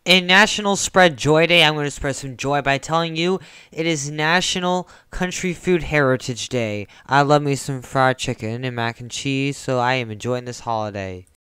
In National Spread Joy Day, I'm going to spread some joy by telling you it is National Country Food Heritage Day. I love me some fried chicken and mac and cheese, so I am enjoying this holiday.